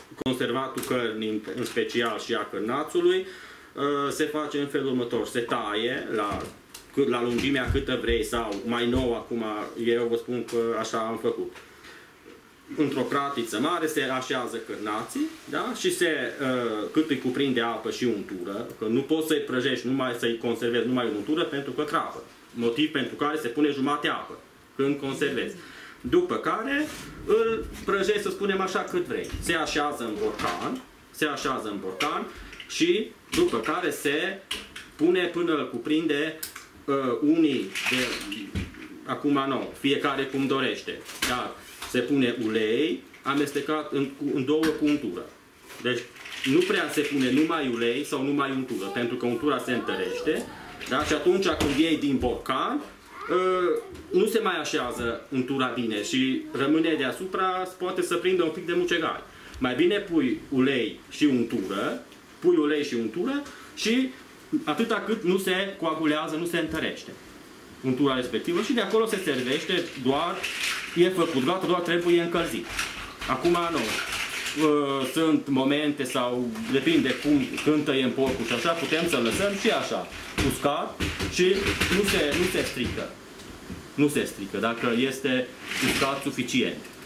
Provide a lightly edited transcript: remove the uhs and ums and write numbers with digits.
conservatul cărnii, în special și a cârnațului, se face în felul următor. Se taie la lungimea câtă vrei sau mai nou acum, eu vă spun că așa am făcut. Într-o cratiță mare se așează cârnații, da? Și cât îi cuprinde apă și untură, că nu poți să-i prăjești, să-i conservezi numai în untură pentru că crapă. Motiv pentru care se pune jumate apă când conservezi. După care îl prăjești, să spunem așa, cât vrei. Se așează în borcan, și după care se pune până îl cuprinde unii acum nu, fiecare cum dorește. Dar se pune ulei amestecat în două cu untură. Deci nu prea se pune numai ulei sau numai untură, pentru că untura se întărește, da? Și atunci când iei din borcan, nu se mai așează untura bine și rămâne deasupra, poate să prindă un pic de mucegai. Mai bine pui ulei și untură, și atâta cât nu se coagulează, nu se întărește untura respectivă, și de acolo se servește, e făcut gata, doar trebuie încălzit. Acum nu. Sunt momente sau depinde când tăiem porcul și așa, putem să lăsăm și așa, uscat, și nu se strică. Nu se strică dacă este uscat suficient.